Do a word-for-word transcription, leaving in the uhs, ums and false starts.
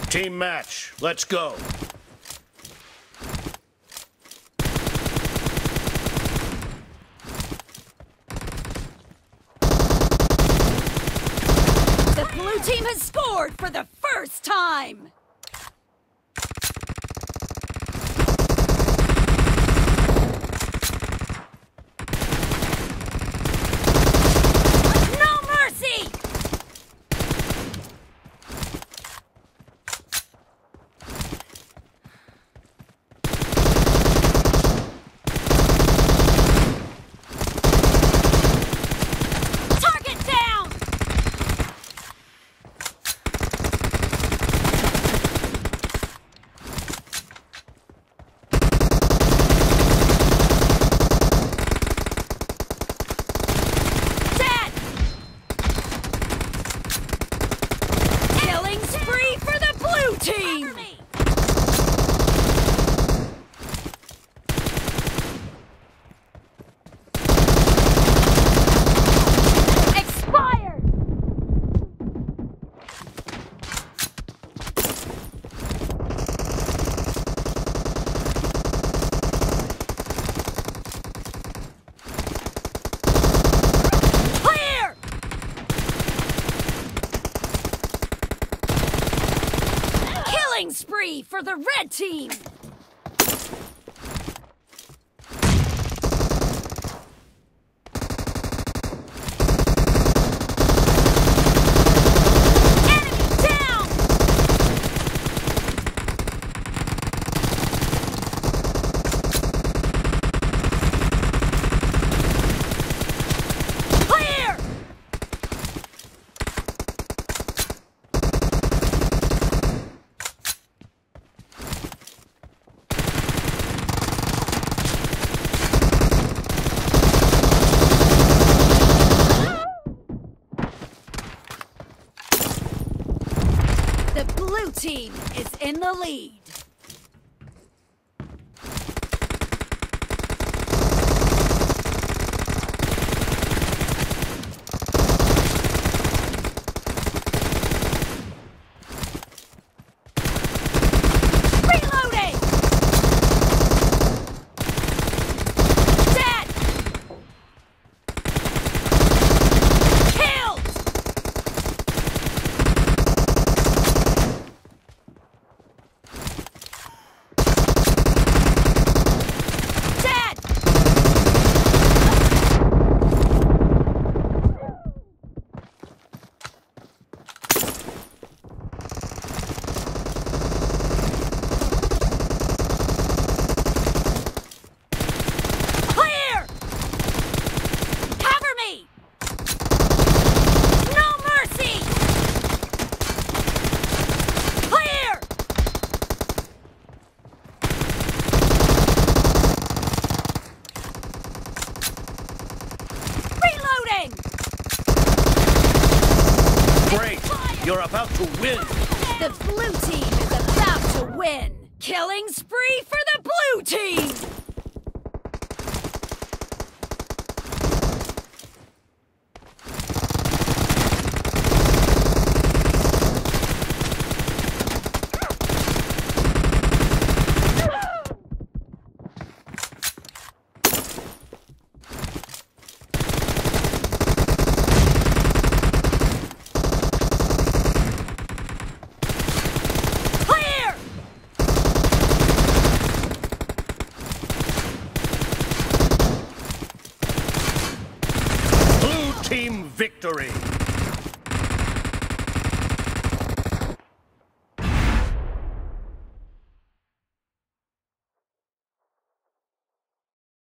Team match, let's go. The blue team has scored for the first time! Spree for the red team! The blue team is in the lead. Reloading! Dead! Killed! You're about to win! The blue team is about to win! Killing spree for the blue team! Team victory!